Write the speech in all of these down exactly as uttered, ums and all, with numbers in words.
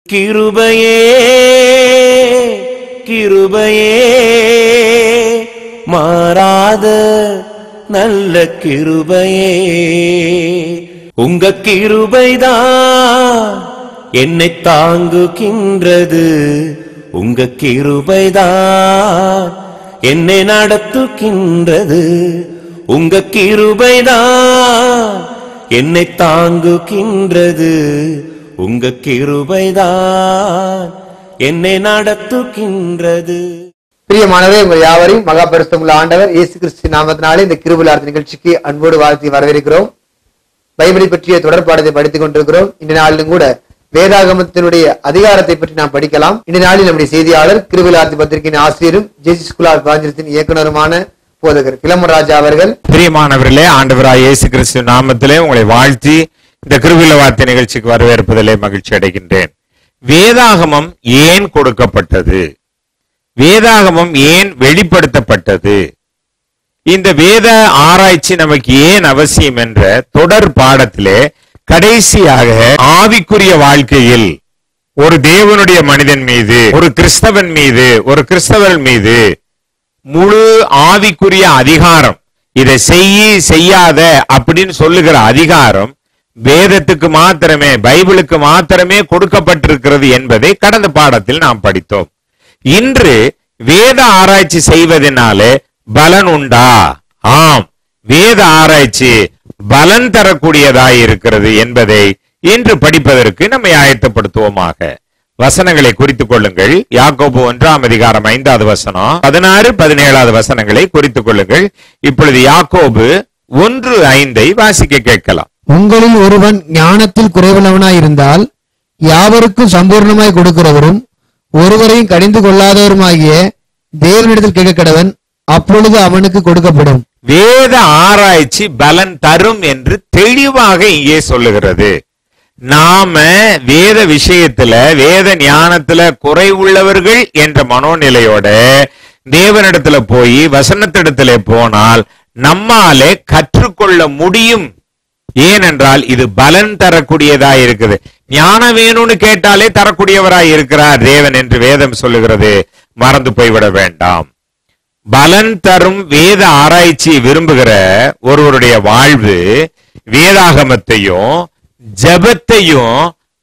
கிருபையே கிருபையே மாறாத நல்ல கிருபையே, உங்க கிருபைதான் என்னை தாங்குகின்றது, உங்க கிருபைதான் என்னை நடத்துகின்றது, உங்க கிருபைதான் என்னை தாங்குகின்றது, உங்க கிருபைதான் என்னை நடத்துகின்றது. பிரியமானவரே, உங்கள் யாவரையும் மகா பரிசுத்தமுள்ள ஆண்டவர் இயேசு கிறிஸ்து நாமத்தினாலே இந்த கிருபையார்த்த நிகழ்ச்சிக்கு அன்போடு வாழ்த்தி வரவேற்கிறோம். பைபிளை பற்றிய தொடர்பாடத்தை படித்துக் கொண்டிருக்கிறோம். இந்த நாளிலும் கூட வேதாகமத்தினுடைய அதிகாரத்தை பற்றி நாம் படிக்கலாம். இந்த நாளில் நம்முடைய செய்தியாளர் கிருபையார்த்த பத்திரிகையின் ஆசிரியரும் ஜேசி ஸ்கூல் ஆஃப் பாஞ்சத்தின் இயக்குனருமான போதகர் பிலமன் ராஜா அவர்கள். பிரியமானவர்களே, ஆண்டவராய் இயேசு கிறிஸ்து நாமத்திலே உங்களை வாழ்த்தி இந்த கிருபையுள்ள வார்த்தை நிகழ்ச்சிக்கு வரவேற்பதிலே மகிழ்ச்சி அடைகின்றேன். வேதாகமம் ஏன் கொடுக்கப்பட்டது? வேதாகமம் ஏன் வெளிப்படுத்தப்பட்டது? இந்த வேத ஆராய்ச்சி நமக்கு ஏன் அவசியம் என்ற தொடர் பாடத்திலே கடைசியாக ஆவிக்குரிய வாழ்க்கையில் ஒரு தேவனுடைய மனிதன் மீது, ஒரு கிறிஸ்தவன் மீது, ஒரு கிறிஸ்தவர் மீது முழு ஆவிக்குரிய அதிகாரம், இதை செய்ய செய்யாத அப்படின்னு சொல்லுகிற அதிகாரம் வேதத்துக்கு மாத்திரமே, பைபிளுக்கு மாத்திரமே கொடுக்கப்பட்டிருக்கிறது என்பதை கடந்த பாடத்தில் நாம் படித்தோம். இன்று வேத ஆராய்ச்சி செய்வதனாலே பலன் உண்டா? ஆம், வேத ஆராய்ச்சி பலன் தரக்கூடியதாய் இருக்கிறது என்பதை இன்று படிப்பதற்கு நம்மை ஆயத்தப்படுத்துவோமாக. வசனங்களை குறித்துக் கொள்ளுங்கள். யாக்கோபு ஒன்றாம் அதிகாரம் ஐந்தாவது வசனம், பதினாறு பதினேழாவது வசனங்களை குறித்துக் கொள்ளுங்கள். இப்பொழுது யாக்கோபு ஒன்று ஐந்தை வாசிக்க கேட்கலாம். உங்களில் ஒருவன் ஞானத்தில் குறைவுள்ளவனாய் இருந்தால் யாவருக்கும் சம்பூர்ணமாய் கொடுக்கிறவரும் ஒருவரையும் கடிந்து கொள்ளாதவருமாகிய தேவனிடத்தில் கேட்க கடவன், அப்பொழுது அவனுக்கு கொடுக்கப்படும். வேத ஆராய்ச்சி பலன் தரும் என்று தெளிவாக இங்கே சொல்லுகிறது. நாம வேத விஷயத்துல, வேத ஞானத்துல குறைவுள்ளவர்கள் என்ற மனோநிலையோட தேவனிடத்துல போய் வசனத்திடத்துல போனால் நம்மாலே கற்றுக்கொள்ள முடியும். ஏனென்றால் இது பலன் தரக்கூடியதா இருக்குது. ஞானம் வேணும்னு கேட்டாலே தரக்கூடியவராய் இருக்கிறார் தேவன் என்று வேதம் சொல்லுகிறது. மறந்து போய்விட வேண்டாம். பலன் தரும் வேத ஆராய்ச்சி விரும்புகிற ஒருவருடைய வாழ்வு வேதாகமத்தையும் ஜபத்தையும்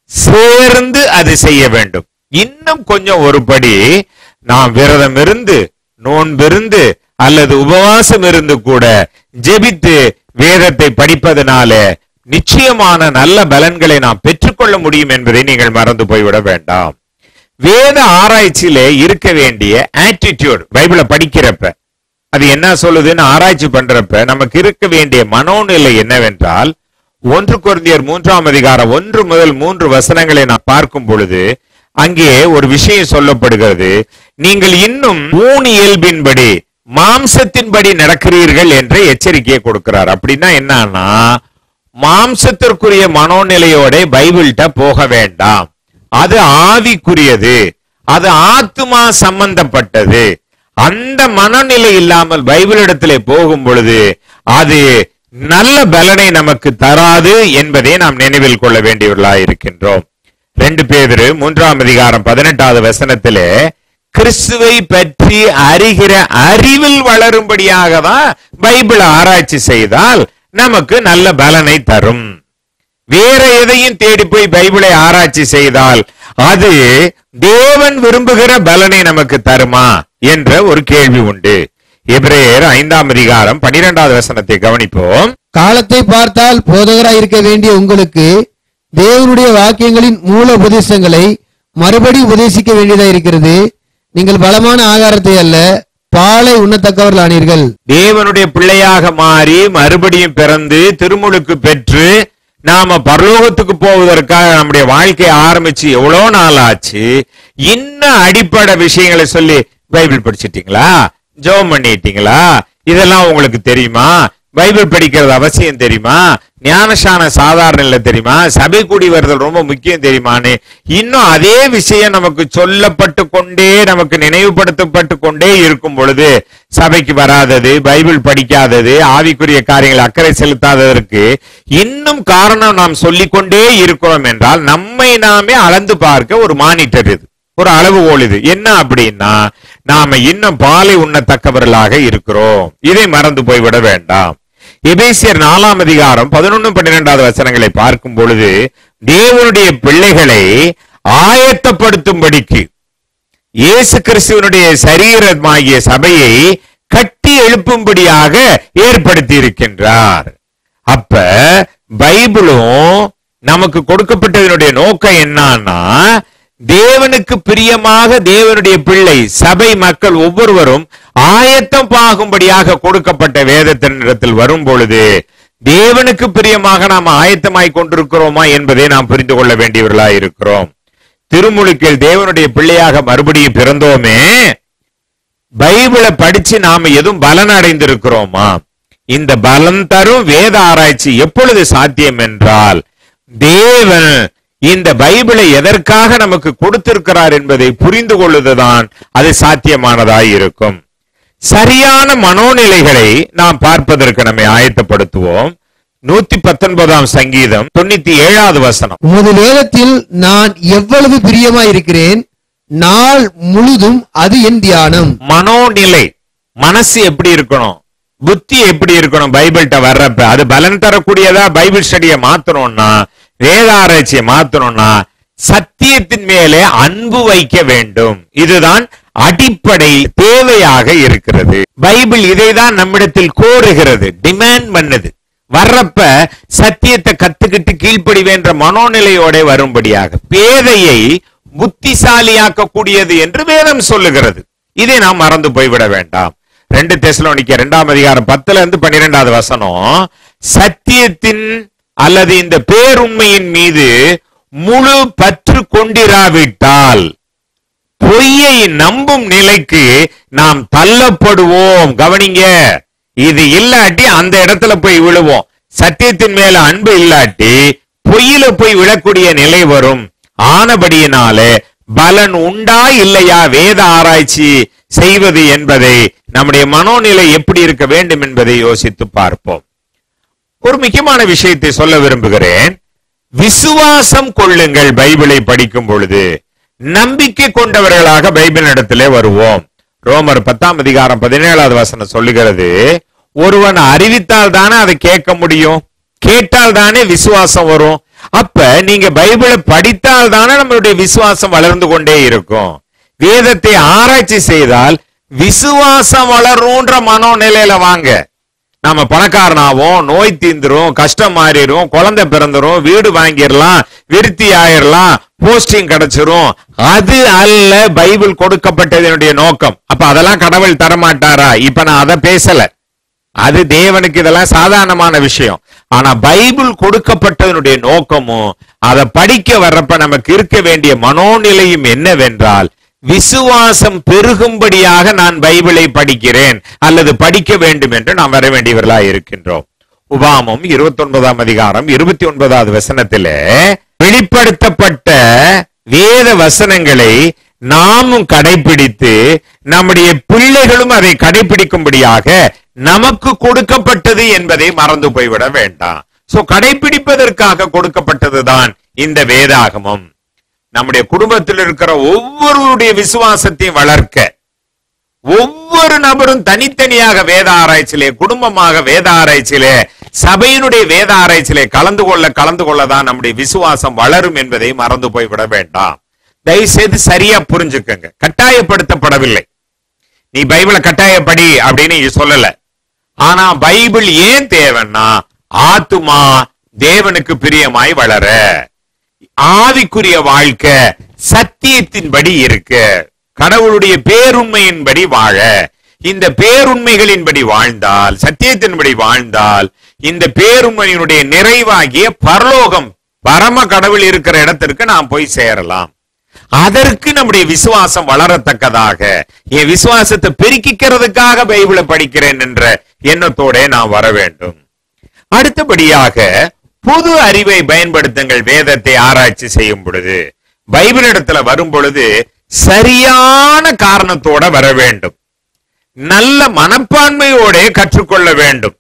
சேர்ந்து அது செய்ய வேண்டும். இன்னும் கொஞ்சம் ஒருபடி நாம் விரதம் இருந்து, நோன்பிருந்து அல்லது உபவாசம் இருந்து கூட ஜெபித்து வேதத்தை படிப்பதனால நிச்சயமான நல்ல பலன்களை நாம் பெற்றுக்கொள்ள முடியும் என்பதை நீங்கள் மறந்து போய்விட வேண்டாம். வேத ஆராய்ச்சியில இருக்க வேண்டிய ஆட்டிடியூட், பைபிளை படிக்கிறப்ப அது என்ன சொல்லுதுன்னு ஆராய்ச்சி பண்றப்ப நமக்கு இருக்க வேண்டிய மனோநிலை என்னவென்றால், ஒன்று கொரிந்தியர் மூன்றாம் அதிகாரம் ஒன்று முதல் மூன்று வசனங்களை நான் பார்க்கும் பொழுது அங்கே ஒரு விஷயம் சொல்லப்படுகிறது. நீங்கள் இன்னும் ஊன் இயல்பின்படி, மாம்சத்தின்படி நடக்கிறீர்கள் என்ற எச்சரிக்கையை கொடுக்கிறார். அப்படின்னா என்னன்னா, மாம்சத்திற்குரிய மனோநிலையோட பைபிள்கிட்ட போக வேண்டாம். அது ஆவிக்குரியது, அது ஆத்துமா சம்பந்தப்பட்டது. அந்த மனநிலை இல்லாமல் பைபிள் இடத்துல போகும் பொழுது அது நல்ல பலனை நமக்கு தராது என்பதை நாம் நினைவில் கொள்ள வேண்டியவர்களாக இருக்கின்றோம். ரெண்டு பேதுரு மூன்றாம் அதிகாரம் பதினெட்டாவது வசனத்திலே கிறிஸ்துவை பற்றி அறிகிற அறிவில் வளரும்படியாக தான் பைபிள் ஆராய்ச்சி செய்தால் நமக்கு நல்ல பலனை தரும். வேற எதையும் தேடி போய் பைபிளை ஆராய்ச்சி செய்தால் அது தேவன் விரும்புகிற பலனை நமக்கு தருமா என்ற ஒரு கேள்வி உண்டு. எபிரேயர் ஐந்தாம் அதிகாரம் பனிரெண்டாவது வசனத்தை கவனிப்போம். காலத்தை பார்த்தால் போதகராய் இருக்க வேண்டிய உங்களுக்கு தேவனுடைய வாக்கியங்களின் மூல உபதேசங்களை மறுபடி உபதேசிக்க வேண்டியதா இருக்கிறது. நீங்கள் பலமான ஆகாரத்தை அல்ல, பாலை உண்ணத்தக்கவர்கள் ஆனீர்கள். தேவனுடைய பிள்ளையாக மாறி மறுபடியும் பிறந்து திருமுழுக்கு பெற்று நாம பரலோகத்துக்கு போவதற்காக நம்முடைய வாழ்க்கையை ஆரம்பிச்சு எவ்வளவு நாள் ஆச்சு. இன்னும் அடிப்படை விஷயங்களை சொல்லி, பைபிள் படிச்சிட்டீங்களா, ஜெபம் பண்ணிட்டீங்களா, இதெல்லாம் உங்களுக்கு தெரியுமா, பைபிள் படிக்கிறது அவசியம் தெரியுமா, ஞானசான சாதாரண இல்ல தெரியுமா, சபை கூடி வருதல் ரொம்ப முக்கியம் தெரியுமான்னு இன்னும் அதே விஷயம் நமக்கு சொல்லப்பட்டு கொண்டே, நமக்கு நினைவுபடுத்தப்பட்டு கொண்டே இருக்கும் பொழுது சபைக்கு வராதது, பைபிள் படிக்காதது, ஆவிக்குரிய காரியங்கள் அக்கறை செலுத்தாததற்கு இன்னும் காரணம் நாம் சொல்லிக்கொண்டே இருக்கிறோம் என்றால் நம்மை நாமே அளந்து பார்க்க ஒரு மானிட்டர் இது, ஒரு அளவுகோல் இது. என்ன அப்படின்னா, நாம இன்னும் பாலை உண்ணத்தக்கவர்களாக இருக்கிறோம். இதை மறந்து போய்விட வேண்டாம். எபேசியர் நாலாம் அதிகாரம் பதினொன்னு பன்னிரெண்டாவது வசனங்களை பார்க்கும் பொழுது தேவனுடைய பிள்ளைகளை ஆயத்தப்படுத்தும்படிக்கு இயேசு கிறிஸ்துவனுடைய சரீரமாகிய சபையை கட்டி எழுப்பும்படியாக ஏற்படுத்தி இருக்கின்றார். அப்ப பைபிளும் நமக்கு கொடுக்கப்பட்டதனுடைய நோக்கம் என்னன்னா, தேவனுக்கு பிரியமாக தேவனுடைய பிள்ளை சபை மக்கள் ஒவ்வொருவரும் ஆயத்தம் ஆகும்படியாக கொடுக்கப்பட்ட வேதத்தின் இடத்தில் வரும் பொழுது தேவனுக்கு பிரியமாக நாம் ஆயத்தமாய் கொண்டிருக்கிறோமா என்பதை நாம் புரிந்து கொள்ள வேண்டியவர்களாய் இருக்கிறோம். திருமுழுக்கில் தேவனுடைய பிள்ளையாக மறுபடியும் பிறந்தோமே, பைபிளை படிச்சு நாம எதுவும் பலன் அடைந்திருக்கிறோமா? இந்த பலன் தரும் வேத ஆராய்ச்சி எப்பொழுது சாத்தியம் என்றால், தேவன் இந்த பைபிளை எதற்காக நமக்கு கொடுத்திருக்கிறார் என்பதை புரிந்து கொள்வதுதான் அது சாத்தியமானதாய் இருக்கும். சரியான மனோநிலைகளை நாம் பார்ப்பதற்கு நம்மை ஆயத்தப்படுத்துவோம். நூத்தி பத்தொன்பதாம் சங்கீதம் தொண்ணூத்தி ஏழாவது வசனம். உமது வேதத்தில் நான் எவ்வளவு பிரியமாய் இருக்கிறேன், நாள் முழுதும் அது என் தியானம். மனோநிலை, மனசு எப்படி இருக்கணும், புத்தி எப்படி இருக்கணும்? பைபிள்கிட்ட வர்றப்ப அது பலன் தரக்கூடியதா? பைபிள் ஸ்டடியை மாத்தணும்னா, வேதாராய்ச்சியை மாத்தணும்னா சத்தியத்தின் மேலே அன்பு வைக்க வேண்டும். இதுதான் அடிப்படை தேவையாக இருக்கிறது. பைபிள் இதைதான் நம்மிடத்தில் கோருகிறது, டிமாண்ட் பண்ணுது. வர்றப்ப சத்தியத்தை கத்துக்கிட்டு கீழ்ப்படிவேன்ற மனோநிலையோட வரும்படியாக பேதையை புத்திசாலியாக்க கூடியது என்று வேதம் சொல்லுகிறது. இதை நாம் மறந்து போய்விட வேண்டாம். ரெண்டு தெசலோனிக்கேயர் இரண்டாம் அதிகாரம் பத்துல இருந்து பன்னிரெண்டாவது வசனம், சத்தியத்தின் அல்லது இந்த பேருண்மையின் மீது முழு பற்று கொண்டிராவிட்டால் பொய்யை நம்பும் நிலைக்கு நாம் தள்ளப்படுவோம். கவனிங்க, இது இல்லாட்டி அந்த இடத்துல போய் விழுவோம். சத்தியத்தின் மேல அன்பு இல்லாட்டி பொய்யில போய் விழக்கூடிய நிலை வரும். ஆனபடியினாலே பலன் உண்டா இல்லையா வேத ஆராய்ச்சி செய்வது என்பதை, நம்முடைய மனோநிலை எப்படி இருக்க வேண்டும் என்பதை யோசித்து பார்ப்போம். ஒரு முக்கியமான விஷயத்தை சொல்ல விரும்புகிறேன். விசுவாசம் கொள்ளுங்கள். பைபிளை படிக்கும் பொழுது நம்பிக்கை கொண்டவர்களாக பைபிள் இடத்திலே வருவோம். ரோமர் பத்தாம் அதிகாரம் பதினேழாவது வசனம் சொல்லுகிறது, ஒருவன் அறிவித்தால் தானே அதை கேட்க முடியும், கேட்டால் தானே விசுவாசம் வரும். அப்ப நீங்க பைபிளை படித்தால் தானே நம்மளுடைய விசுவாசம் வளர்ந்து கொண்டே இருக்கும். வேதத்தை ஆராய்ச்சி செய்தால் விசுவாசம் வளரும்ன்ற மனோநிலையில வாங்க. நாம பணக்காரனாவோம், நோய் தீந்துரும், கஷ்டம் மாறிடும், குழந்தை பிறந்துரும், வீடு வாங்கிடலாம், விருத்தி ஆயிரலாம், போஸ்டிங் கிடைச்சிரும். அது அல்ல பைபிள் கொடுக்கப்பட்டதனுடைய நோக்கம். அப்ப அதெல்லாம் கடவுள் தரமாட்டாரா? இப்ப நான் அதை பேசல. அது தேவனுக்கு இதெல்லாம் சாதாரணமான விஷயம். ஆனா பைபிள் கொடுக்கப்பட்டதனுடைய நோக்கமும் அதை படிக்க வர்றப்ப நமக்கு இருக்க வேண்டிய மனோநிலையும் என்னவென்றால், விசுவாசம் பெருகும்படியாக நான் பைபிளை படிக்கிறேன் அல்லது படிக்க வேண்டும் என்று நாம் வர வேண்டியவர்களாக இருக்கின்றோம். உபாமம் இருபத்தி ஒன்பதாம் அதிகாரம் இருபத்தி ஒன்பதாவது வசனத்திலே வெளிப்படுத்தப்பட்ட வேத வசனங்களை நாமும் கடைபிடித்து நம்முடைய பிள்ளைகளும் அதை கடைபிடிக்கும்படியாக நமக்கு கொடுக்கப்பட்டது என்பதை மறந்து போய்விட வேண்டாம். சோ கடைபிடிப்பதற்காக கொடுக்கப்பட்டதுதான் இந்த வேதாகமம். நம்முடைய குடும்பத்தில் இருக்கிற ஒவ்வொருடைய விசுவாசத்தையும் வளர்க்க, ஒவ்வொரு நபரும் தனித்தனியாக வேத ஆராய்ச்சியிலே, குடும்பமாக வேத ஆராய்ச்சியிலே, சபையினுடைய வேத ஆராய்ச்சியிலே கலந்து கொள்ள கலந்து கொள்ளதான் நம்முடைய விசுவாசம் வளரும் என்பதை மறந்து போய்விட வேண்டாம். தயவு செய்து சரியா புரிஞ்சுக்கங்க. கட்டாயப்படுத்தப்படவில்லை. நீ பைபிளை கட்டாயப்படி அப்படின்னு சொல்லல. ஆனா பைபிள் ஏன் தேவைன்னா, ஆத்துமா தேவனுக்கு பிரியமாய் வளர, ஆவிக்குரிய வாழ்க்கை சத்தியத்தின்படி இருக்கு, கடவுளுடைய பேருண்மையின்படி வாழ. இந்த பேருண்மைகளின்படி வாழ்ந்தால், சத்தியத்தின்படி வாழ்ந்தால், இந்த பேருண்மையினுடைய நிறைவாகிய பரலோகம், பரம கடவுள் இருக்கிற இடத்திற்கு நாம் போய் சேரலாம். அதற்கு நம்முடைய விசுவாசம் வளரத்தக்கதாக, என் விசுவாசத்தை பெருக்கிக்கிறதுக்காக பைபிளை படிக்கிறேன் என்ற எண்ணத்தோட நான் வர வேண்டும். அடுத்தபடியாக புது அறிவை பயன்படுத்துங்கள். வேதத்தை ஆராய்ச்சி செய்யும் பொழுது, பைபிள் இடத்துல வரும் பொழுது சரியான காரணத்தோட வர வேண்டும். நல்ல மனப்பான்மையோட கற்றுக்கொள்ள வேண்டும்.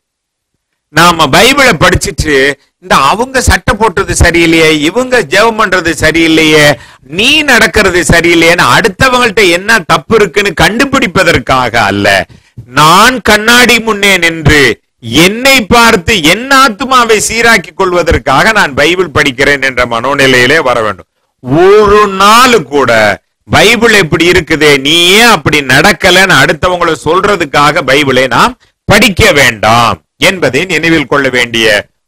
நாம பைபிளை படிச்சுட்டு இந்த அவங்க சட்டை போட்டது சரியில்லையே, இவங்க ஜெபம் பண்றது சரியில்லையே, நீ நடக்கிறது சரியில்லையேன்னு அடுத்தவங்கள்ட்ட என்ன தப்பு இருக்குன்னு கண்டுபிடிப்பதற்காக அல்ல, நான் கண்ணாடி முன்னே நின்று என்னை பார்த்து என் ஆத்துமாவை சீராக்கி கொள்வதற்காக நான் பைபிள் படிக்கிறேன் என்ற மனோநிலையிலே வர வேண்டும். ஒரு நாள் கூட பைபிள் எப்படி இருக்குது, நீ ஏன் அப்படி நடக்கலன்னு அடுத்தவங்களை சொல்றதுக்காக பைபிளை நாம் படிக்க வேண்டாம் என்பதை நினைவில் கொள்ள வேண்டிய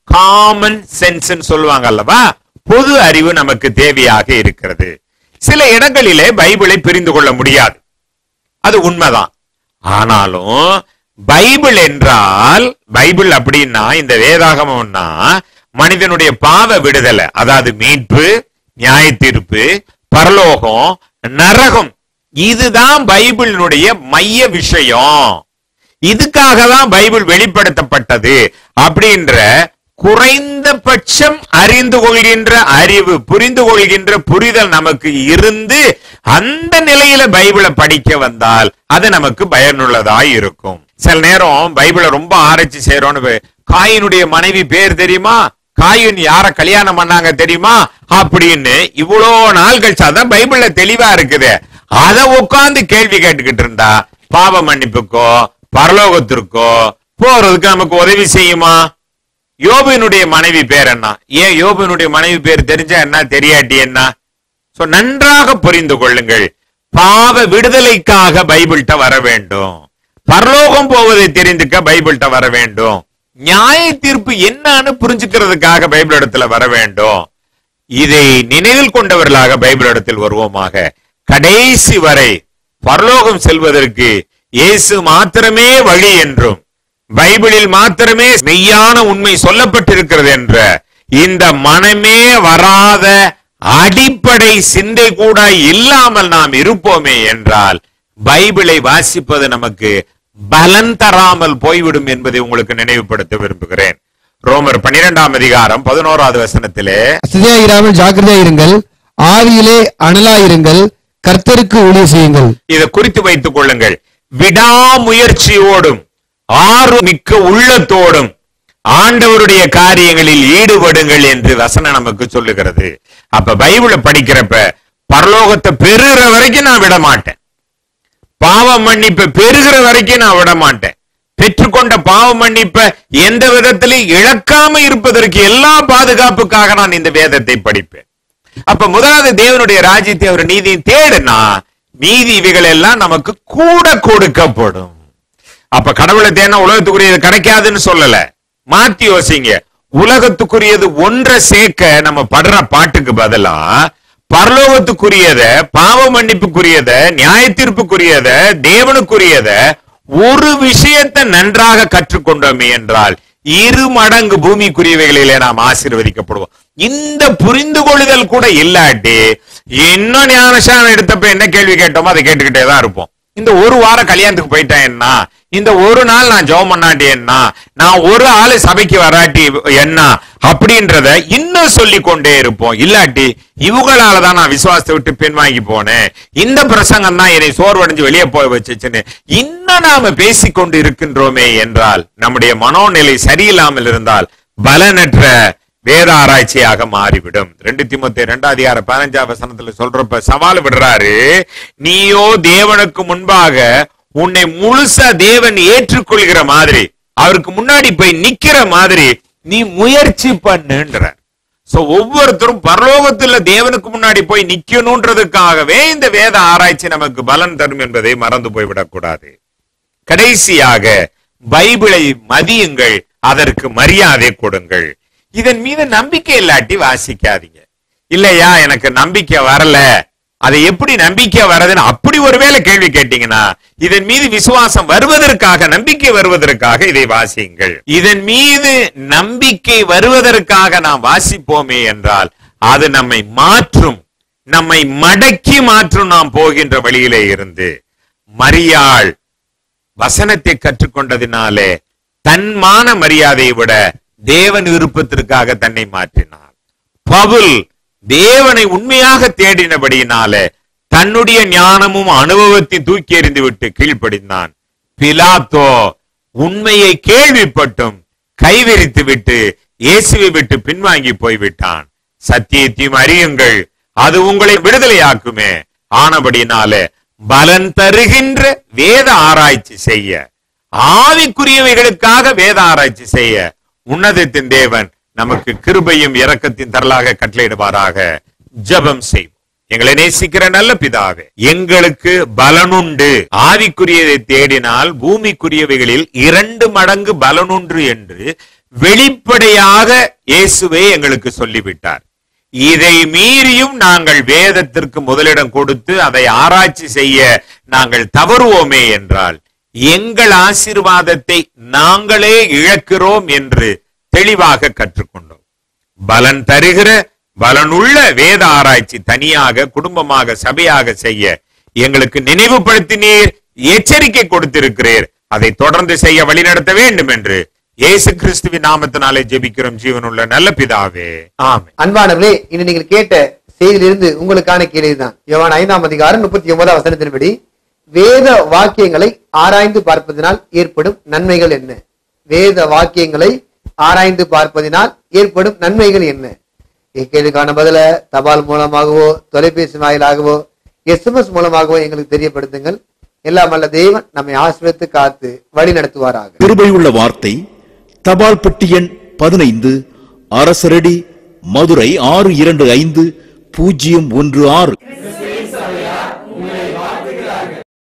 காமன் சென்ஸ் சொல்லுவாங்க அல்லவா, பொது அறிவு நமக்கு தேவையாக இருக்கிறது. சில இடங்களிலே பைபிளை புரிந்து கொள்ள முடியாது, அது உண்மைதான். ஆனாலும் பைபிள் என்றால், பைபிள் அப்படின்னா இந்த வேதாகமம்னா மனிதனுடைய பாவ விடுதலை, அதாவது மீட்பு, நியாய தீர்ப்பு, பரலோகம், நரகம், இதுதான் பைபிளினுடைய மைய விஷயம். இதுக்காக தான் பைபிள் வெளிப்படுத்தப்பட்டது அப்படின்ற குறைந்தபட்சம் அறிந்து கொள்கின்ற அறிவு, புரிந்து கொள்கின்ற புரிதல் நமக்கு இருந்து அந்த நிலையில பைபிளை படிக்க வந்தால் அது நமக்கு பயனுள்ளதாய் இருக்கும். சில நேரம் பைபிளை ரொம்ப ஆராய்ச்சி செய்யறோம்னு, காயினுடைய மனைவி பேர் தெரியுமா, காயின் யார கல்யாணம் பண்ணாங்க தெரியுமா அப்படின்னு இவ்வளோ நாள் கழிச்சு, அதான் பைபிள்ல தெளிவா இருக்குது. அதை உட்கார்ந்து கேள்வி கேட்டுக்கிட்டு இருந்தா பாவ மன்னிப்புக்கோ பரலோகத்திற்கோ போறதுக்கு நமக்கு உதவி செய்யுமா? யோபுனுடைய மனைவி பேர் என்ன, ஏன் யோபுனுடைய மனைவி பேர் தெரிஞ்சா என்ன, தெரியாட்டி என்ன? சோ நன்றாக புரிந்து கொள்ளுங்கள். பாவ விடுதலைக்காக பைபிள்கிட்ட வர வேண்டும், பரலோகம் போவதை தெரிந்துக்க பைபிள்கிட்ட வர வேண்டும், நியாய தீர்ப்பு என்னன்னு புரிஞ்சுக்கிறதுக்காக பைபிள் இடத்துல வர வேண்டும். இதை நினைவில் கொண்டவர்களாக பைபிள் இடத்தில் வருவோமாக. கடைசி வரை பரலோகம் செல்வதற்கு இயேசு மாத்திரமே வழி என்றும், பைபிளில் மாத்திரமே மெய்யான உண்மை சொல்லப்பட்டிருக்கிறது என்ற இந்த மனமே வராத அடிப்படை சிந்தை கூட இல்லாமல் நாம் இருப்போமே என்றால் பைபிளை வாசிப்பது நமக்கு பலன் தராமல் போய்விடும் என்பதை உங்களுக்கு நினைவுபடுத்த விரும்புகிறேன். ரோமர் பன்னிரெண்டாம் அதிகாரம் பதினோராவது வசனத்திலே, அசதியாயிராமல் ஜாக்கிரதையாயிருங்கள், ஆவியிலே அனலாயிருங்கள், கர்த்தருக்கு ஊழியம் செய்யுங்கள். இதை குறித்து வைத்துக் கொள்ளுங்கள். விடாமுயற்சியோடும் ஆர்வமிக்க உள்ளத்தோடும் ஆண்டவருடைய காரியங்களில் ஈடுபடுங்கள் என்று வசனம் நமக்கு சொல்லுகிறது. அப்ப பைபிளை படிக்கிறப்ப பரலோகத்தை பெறுகிற வரைக்கும் நான் விட மாட்டேன், பாவ மன்னிப்பை பெறுகிற வரைக்கும் நான் விட மாட்டேன், பெற்றுக்கொண்ட பாவ மன்னிப்பை எந்த விதத்திலும் இழக்காம இருப்பதற்கு எல்லா பாதுகாப்புக்காக நான் இந்த வேதத்தை படிப்பேன். அப்ப முதலாவது தேவனுடைய ராஜ்யத்தை அவர் நீதியை தேடுனா மீதி இவைகள் எல்லாம் நமக்கு கூட கொடுக்கப்படும். அப்ப கடவுளை தேனா உலகத்துக்குரியது கிடைக்காதுன்னு சொல்லல, மாத்தி யோசிங்க. உலகத்துக்குரியது ஒன்றை சேர்க்க நம்ம படுற பாட்டுக்கு பதிலா பரலோகத்துக்குரியத, பாவ மன்னிப்புக்குரியத, நியாய தீர்ப்புக்குரியத, தேவனுக்குரியத ஒரு விஷயத்தை நன்றாக கற்றுக்கொண்டோமே என்றால் இரு மடங்கு பூமிக்குரியவைகளிலே நாம் ஆசீர்வதிக்கப்படுவோம். இந்த புரிந்து கொள்ளுதல் கூட இல்லாட்டி இன்னும் ஞானசானம் எடுத்தப்ப என்ன கேள்வி கேட்டோமோ அதை கேட்டுக்கிட்டே தான் இருப்போம். இந்த ஒரு வாரம் கல்யாணத்துக்கு போயிட்டேன் என்ன, இந்த ஒரு நாள் நான் ஜெபம் பண்ணாட்டி என்ன, நான் ஒரு ஆளு சபைக்கு வராட்டி என்ன அப்படின்றத இன்னும் சொல்லி கொண்டே இருப்போம். இல்லாட்டி இவங்களாலதான் நான் விசுவாசத்தை விட்டு பின்வாங்கி போனேன், இந்த பிரசங்கம் தான் என்னை சோர்வடைஞ்சு வெளியே போய் வச்சுன்னு இன்னும் நாம பேசிக்கொண்டு இருக்கின்றோமே என்றால் நம்முடைய மனோநிலை சரியில்லாமல் இருந்தால் பலனற்ற வேத ஆராய்ச்சியாக மாறிவிடும். ரெண்டு தீமோத்தேயு இரண்டாம் அதிகாரம் பதினஞ்சாம் வசனத்துல சொல்றப்ப சவால் விடுறாரு, நீயோ தேவனுக்கு முன்பாக உன்னை முழுசா தேவன் ஏற்றுக்கொள்கிற மாதிரி, அவருக்கு முன்னாடி போய் நிக்கிற மாதிரி நீ முயற்சி பண்ணுன்ற. சோ ஒவ்வொருத்தரும் பரலோகத்துல தேவனுக்கு முன்னாடி போய் நிக்கணும்ன்றதுக்காகவே இந்த வேத ஆராய்ச்சி நமக்கு பலன் தரும் என்பதை மறந்து போய்விடக் கூடாது. கடைசியாக பைபிளை மதியுங்கள், அதற்கு மரியாதை கொடுங்கள். இதன் மீது நம்பிக்கை இல்லாட்டி வாசிக்காதீங்க. இல்லையா எனக்கு நம்பிக்கை வரல, அதை எப்படி நம்பிக்கை வர்றதுன்னு அப்படி ஒருவேளை கேள்வி கேட்டீங்கன்னா இதன் மீது விசுவாசம் வருவதற்காக, நம்பிக்கை வருவதற்காக இதை வாசியுங்கள். இதன் மீது நம்பிக்கை வருவதற்காக நாம் வாசிப்போமே என்றால் அது நம்மை மாற்றும், நம்மை மடக்கி மாற்றும். நாம் போகின்ற வழியிலே இருந்து மரியாள் வசனத்தை கற்றுக்கொண்டதினாலே தன்மான மரியாதையை விட தேவன் விருப்பத்திற்காக தன்னை மாற்றினார். பவுல் தேவனை உண்மையாக தேடினபடியினாலே தன்னுடைய ஞானமும் அனுபவத்தை தூக்கி எறிந்து விட்டு கீழ்ப்படிந்தான். பிலாத்தோ உண்மையை கேள்விப்பட்டும் கைவிரித்து விட்டு இயேசுவை விட்டு பின்வாங்கி போய்விட்டான். சத்தியத்தையும் அறியுங்கள், அது உங்களை விடுதலையாக்குமே. ஆனபடினாலே பலன் தருகின்ற வேத ஆராய்ச்சி செய்ய, ஆவிக்குரியவைகளுக்காக வேத ஆராய்ச்சி செய்ய உன்னதத்தின் தேவன் நமக்கு கிருபையும் இரக்கத்தின் தரலாக கட்டளையிடுவாராக. ஜெபம் செய்வோம். எங்களை நேசிக்கிற நல்ல பிதாவே, எங்களுக்கு பலனுண்டு. ஆவிக்குரியதை தேடினால் பூமிக்குரியவைகளில் இரண்டு மடங்கு பலனுண்டு என்று வெளிப்படையாக இயேசுவே எங்களுக்கு சொல்லிவிட்டார். இதை மீறியும் நாங்கள் வேதத்திற்கு முதலிடம் கொடுத்து அதை ஆராய்ச்சி செய்ய நாங்கள் தவறுவோமே என்றால் எங்கள் ஆசீர்வாதத்தை நாங்களே இழக்கிறோம் என்று தெளிவாக கற்றுக்கொண்டோம். பலன் தருகிற பலனுள்ள வேத ஆராய்ச்சி தனியாக குடும்பமாக சபையாக செய்ய எங்களுக்கு நினைவுபடுத்தினீர், எச்சரிக்கை கொடுத்திருக்கிறீர். அதை தொடர்ந்து செய்ய வழிநடத்த வேண்டும் என்று இயேசு கிறிஸ்துவின் நாமத்தினாலே ஜெபிக்கிறோம் ஜீவனுள்ள நல்ல பிதாவே, ஆமென். அன்பானவர்களே, இன்று நீங்கள் கேட்ட செய்தியிலிருந்து உங்களுக்கான கேள்விதான். யோவான் ஐந்தாம் அதிகாரம் முப்பத்தி ஒன்பதாம் வசனத்தின்படி வேத வாக்கியங்களை ஆராய்ந்து பார்ப்பதனால் ஏற்படும் நன்மைகள் என்ன? வேத வாக்கியங்களை ஆராய்ந்து பார்ப்பதனால் ஏற்படும் நன்மைகள் என்ன? இக்கேள்விக்கான பதில தபால் மூலமாகவோ தொலைபேசி வாயிலாகவோ எஸ்எம்எஸ் மூலமாகவோ எங்களுக்கு தெரியப்படுத்துங்கள். எல்லாம் அல்ல தேவன் நம்மை ஆசீர்வதித்து காத்து வழி நடத்துவாராக. கிருபையுள்ள வார்த்தை, தபால் பெட்டி எண் பதினைந்து, அரசரடி, மதுரை ஆறு இரண்டு ஐந்து பூஜ்ஜியம் ஒன்று ஆறு.